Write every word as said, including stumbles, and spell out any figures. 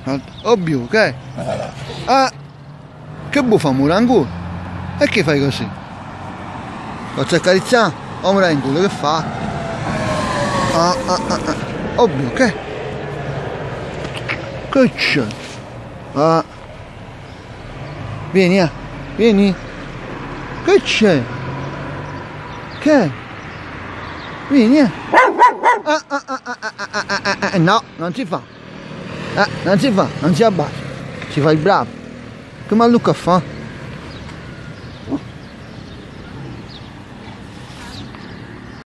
Ovvio, che è? Ah, che buffa Murangu? E che fai così? Faccio accarezzare? O Murangu, che fa? Ah, ah, ah, ah. Ovvio, che? Che c'è? Ah. Vieni, eh. Vieni. Che c'è? Che? Vieni, eh. Ah, ah, ah, ah, ah, ah, ah, ah. No, non si fa. Eh, non si fa, non si abbassa. Si fa il bravo. Che maluco fa?